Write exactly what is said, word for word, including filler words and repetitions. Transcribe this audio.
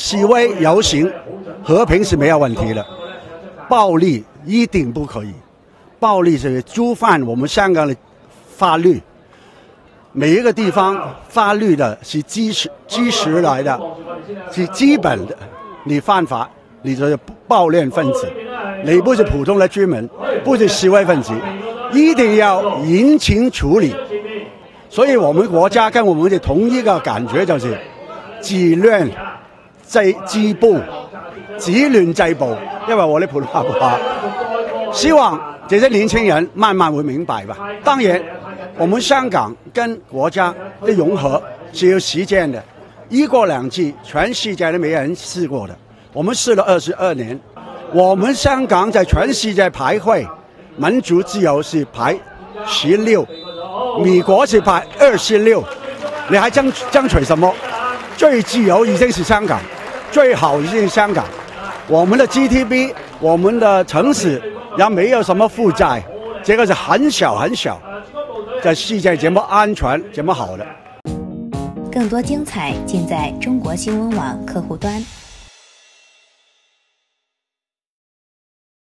示威游行和平是没有问题的，暴力一定不可以，暴力是触犯我们香港的法律。每一个地方法律的是基石基石来的，是基本的。你犯法，你就是暴乱分子，你不是普通的居民，不是示威分子，一定要严刑处理。所以我们国家跟我们的同一个感觉就是治亂制治暴，治亂制暴。因為我的普通話不好，希望這些年輕人慢慢會明白吧。當然，我們香港跟國家的融合是有時間的，一國兩制全世界都沒人試過的，我們試了二十二年。我們香港在全世界排位民主自由是排十六。美國是排二十六，你還爭爭取什麼？最自由已經是香港，最好已經是香港。我們的 G D P， 我們的城市也沒有什麼負債，這個是很小很小，在世界這麼安全這麼好的。 更多精彩盡在中國新聞網客戶端。